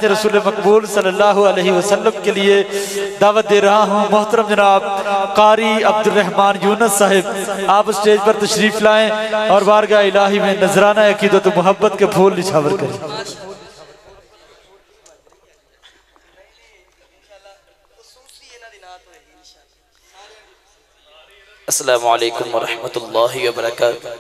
رسول مقبول صلی اللہ علیہ وسلم کے لیے دعوت دے رہا ہوں۔ محترم جناب قاری عبد الرحمن یونس صاحب آپ اسٹیج پر تشریف لائیں اور بارگاہ الہی میں نذرانہ عقیدت و محبت کے پھول نچھاور کریں۔ السلام علیکم ورحمۃ اللہ وبرکاتہ۔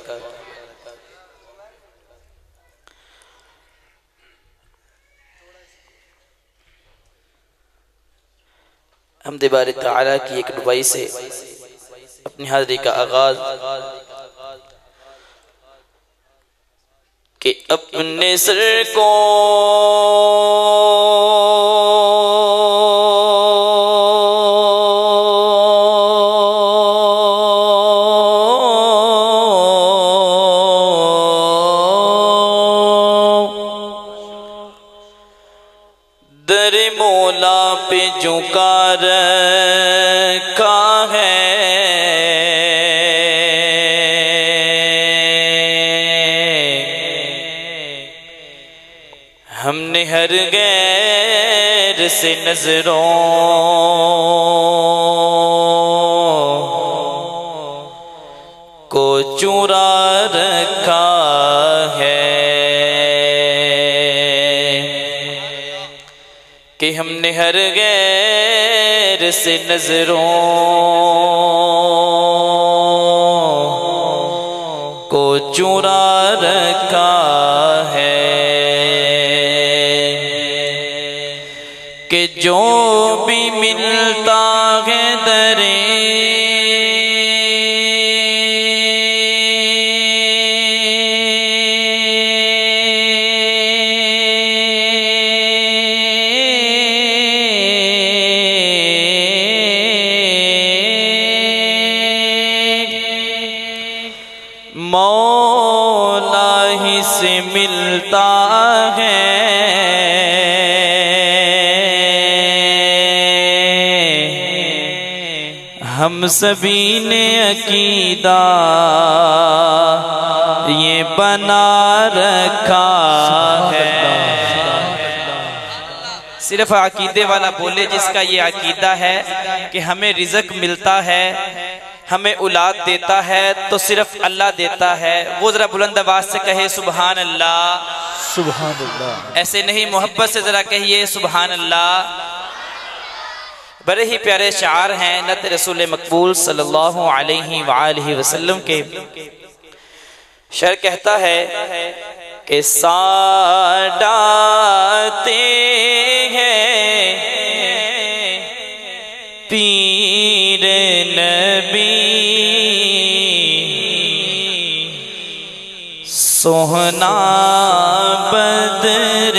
حمد باری تعالیٰ کی ایک دعائی سے اپنی حاضری کا آغاز کہ اپنے سر کو در مولا پہ جھکا رکھا ہے، ہم نے ہر غیر سے نظروں کو چرا رکھا ہے کہ ہم نے ہر غیر سے نظروں کو چرا رکھا ہے کہ جو بھی ملتا ہے درے مولا ہی سے ملتا ہے، ہم سبھی نے عقیدہ یہ بنا رکھا ہے۔ صرف عقیدے والا بولے جس کا یہ عقیدہ ہے کہ ہمیں رزق ملتا ہے، ہمیں اولاد دیتا ہے تو صرف اللہ دیتا ہے، وہ ذرا بلند آواز سے کہے سبحان اللہ، سبحان اللہ۔ ایسے نہیں، محبت سے ذرا کہیے سبحان اللہ۔ بڑے ہی پیارے شعار ہیں نعت رسول مقبول صلی اللہ علیہ وآلہ وسلم کے۔ شعر کہتا ہے کہ ساڈاتے ہیں پیر نبی سوہنا بدر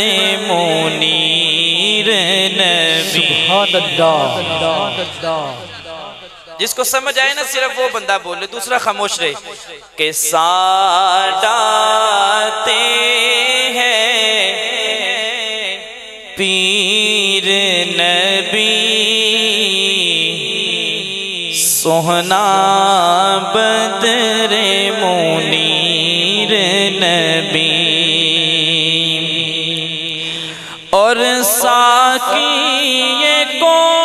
منیر نبی۔ سبحان اللہ۔ جس کو سمجھ آئے نا صرف وہ بندہ بولے، دوسرا خاموش رہے۔ کہ ساڈاتے ہیں پیر نبی سوہنا بدر منیر نبی، اور ساقی یہ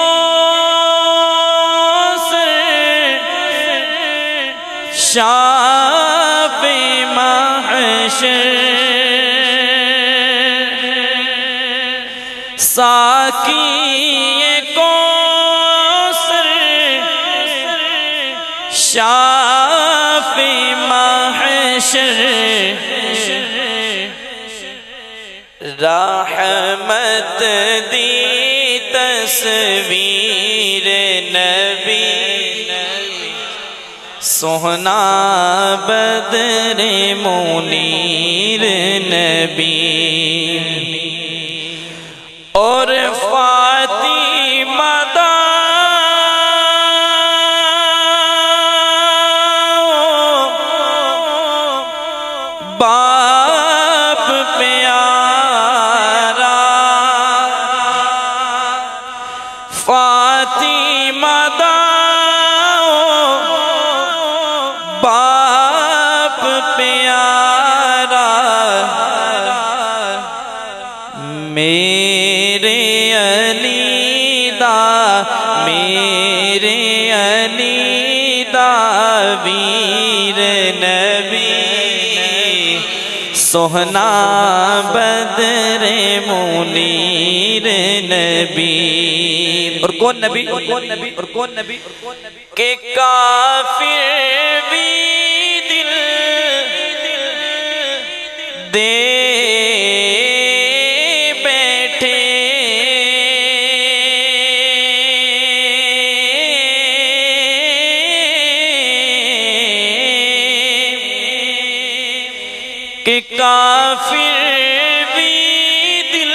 شاف محشر، ساقی یہ کوثر شاف محشر، رحمت دی تصویر نبی سوہنا بدر منیر نبی، اور فاطمہ باپ پیارا، فاطمہ باپ پیارا، میرے علی دا میرے علی دا ویر نبی سوہنا بدر منیر نبی اور کون نبی کہ کافر بھی دل دے بیٹھے کہ کافر بھی دل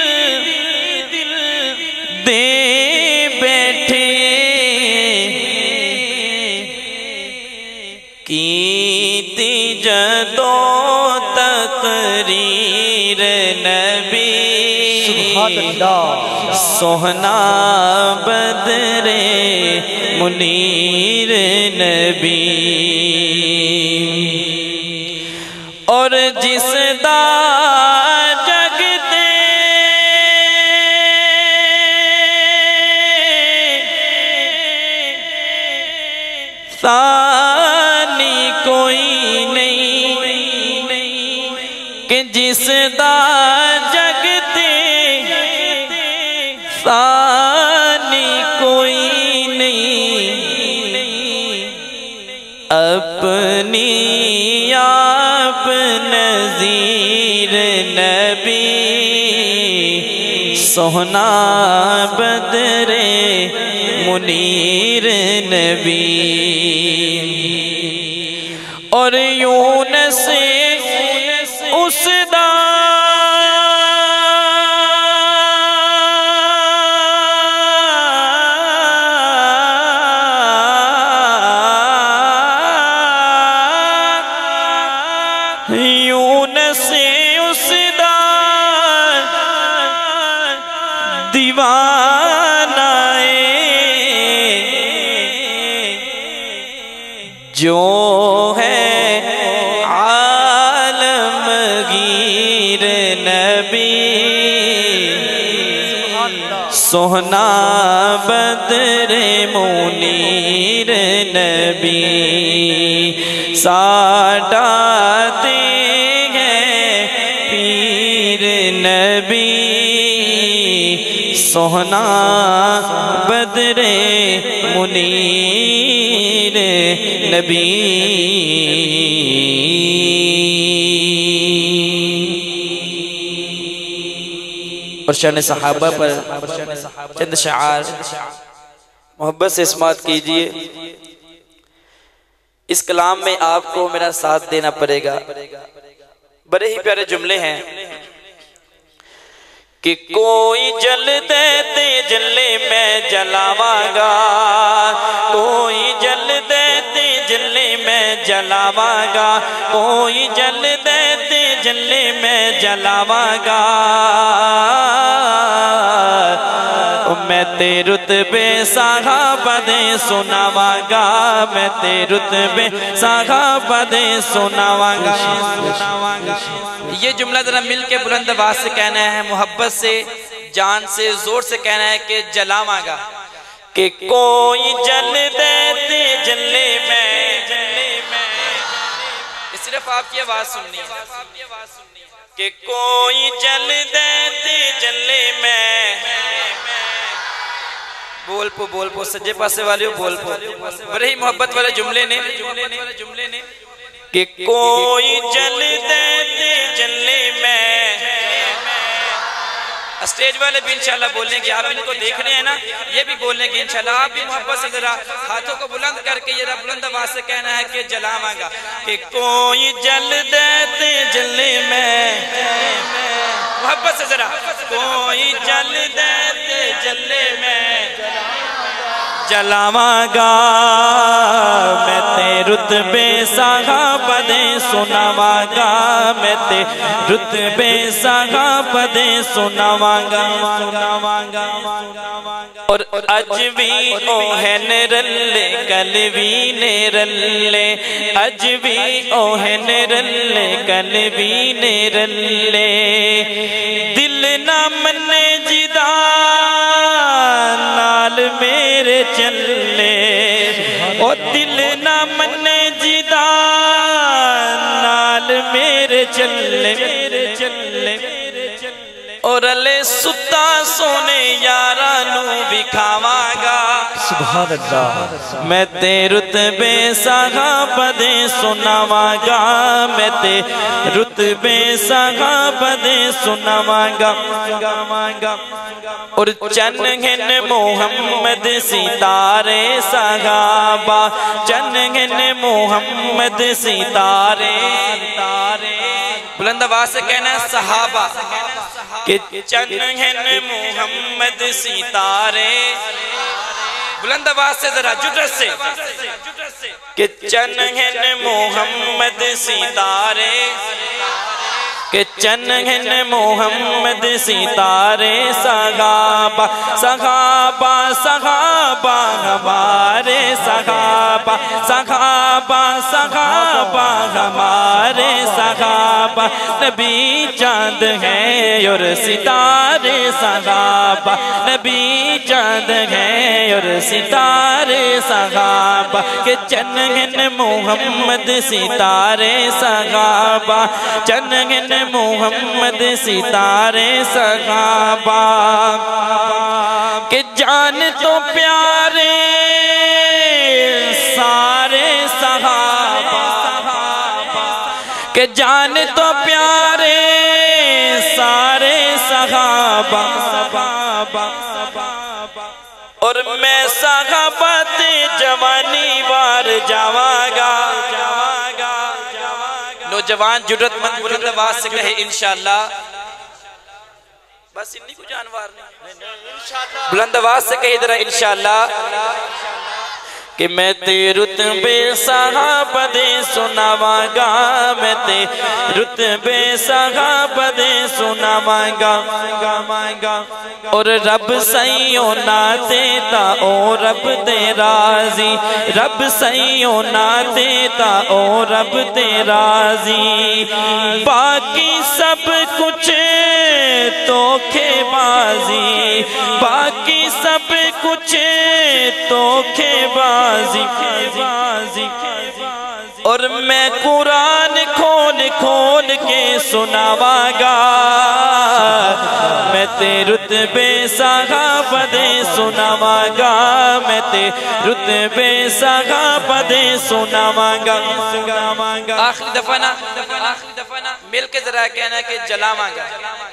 دے بیٹھے کیتی جدو تقریر نبی سبحان اللہ سوہنا بدر منیر نبی اور جس دا جگ دے ثانی کوئی نہیں کہ جس دا جگ دے ثانی کوئی نہیں اپنی آپ نذیر نبی سوہنا بدر منیر نبی اور یونس اس دا یونس اس دا دیوانہ جو ہے عالمگیر نبی سوہنا بدر منیر نبی ساڈا پیر نبی سوہنا بدر منیر نبی اور شان صحابہ پر چند شعار محبت سے سماعت کیجئے. اس کلام میں آپ کو میرا ساتھ دینا پڑے گا. بڑے ہی پیارے جملے ہیں کہ کوئی جل دے تے جلے میں جلاواں گا, کوئی جل دے تے جلے میں جلاواں گا, کوئی جل دے تے جلے میں جلاواں گا. میں تے رتبے صحابہ دے سناواں گا, میں تے رتبے صحابہ دے سناواں گا. یہ جملہ ذرا مل کے بلند آواز سے کہنا ہے, محبت سے, جان سے, زور سے کہنا ہے کہ جلاواں گا. کہ کوئی جل دے تے جلے میں, صرف آپ کی آواز سننی ہے. کہ کوئی جل دے تے جلے میں, بول پو سجے پاسے والے بول پو. بڑے ہی محبت والے جملے نے کہ کوئی جل دے تے جلے میں. اسٹیج والے بھی انشاءاللہ بولیں گے, آپ ان کو دیکھ رہے ہیں نا, یہ بھی بولیں گے انشاءاللہ. آپ بھی محبت سے ذرا ہاتھوں کو بلند کر کے یہ بلند آواز سے کہنا ہے کہ جلاواں گا. کہ کوئی جل دے تے جلے میں, محبت سے ذرا, کوئی جل دے تے جلے میں جلاواں گا. میں تے رتبے صحابہ دے سناواں گا, میں تے رتبے صحابہ دے سناواں گا. اور اج بھی اوہن رلے کل بھی نے رلے, اج بھی اوہن رلے کل بھی نے رلے. دل نہ منے جدا چلے او دل نہ منے جدا نال میرے چلے اور لے ستا سونے یارانو بکھاواں گا سبحان اللہ میں تے رتبے صحابہ دے سناواں گا میں تے رتبے صحابہ دے سناواں گا اور چنگن محمد ستارے صحابہ چنگن محمد ستارے بلند آواز سے کہنا ہے صحابہ کہ چنگن محمد ستارے بلند آواز سے ذرا جٹر سے کہ چنگن محمد ستارے کہ چنگن محمد ستارے صحابہ صحابہ صحابہ ہمارے صحابہ صحابہ صحابہ ہمارے صحابہ نبی چاند ہیں اور ستارے صحابہ نبی چاند ہیں اور ستارے صحابہ کہ چنگن محمد ستارے صحابہ چنگن محمد ستارے صحابہ کہ جان تو پیارے سارے صحابہ کہ جان تو پیارے سارے صحابہ اور میں صحابت جوانی وار جاواں گا نوجوان جرت مند بلند آواز سے کہے انشاءاللہ بس انہی کو جانوار نہیں بلند آواز سے کہے ادھر انشاءاللہ کہ میں تے رتبے صحابہ دے سناواں گا میں تے رتبے صحابہ دے سناواں گا اور رب سائیوں ناتے تا او رب دے راضی رب سائیوں ناتے تا او رب دے راضی باقی سب کچھ توکھے بازی باقی سب کچھ توکھے بازی اور میں قرآن کھول کھول کے سناواں گا میں تے رتبے صحابہ دے سناواں گا میں تے رتبے صحابہ دے سناواں گا آخری دفعہ نا مل کے ذرا کہنا کہ جلاواں گا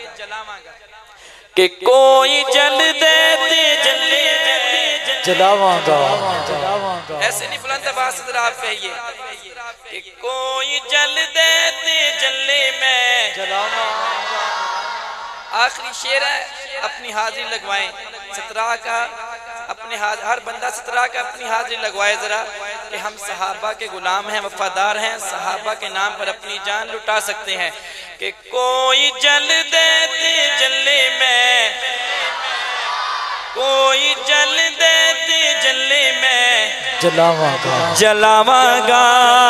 کہ کوئی جل دیتے جلے جلاواں گا ایسے نہیں بلند آواز سے ذرا آپ کہیے کہ کوئی جل دیتے جلے میں آخری شعر ہے اپنی حاضری لگوائیں سترہ کا اپنے ہر بندہ سترہ کا اپنی حاضری لگوائے ذرا کہ ہم صحابہ کے غلام ہیں وفادار ہیں صحابہ کے نام پر اپنی جان لٹا سکتے ہیں کہ کوئی جل دیتے جلے میں کوئی جل دیتے جلے میں جلاواں گا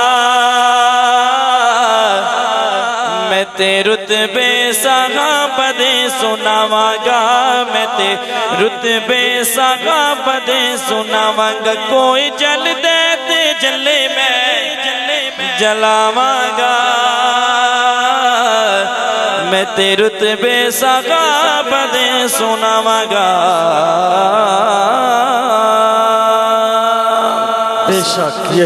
میں تے رتبے صحابہ دے سناواں گا میں تے رتبے صحابہ دے سناواں گا کوئی جل دیتے جلے میں جلاواں گا میں تے رتبے صحابہ دے سناواں گا بے شک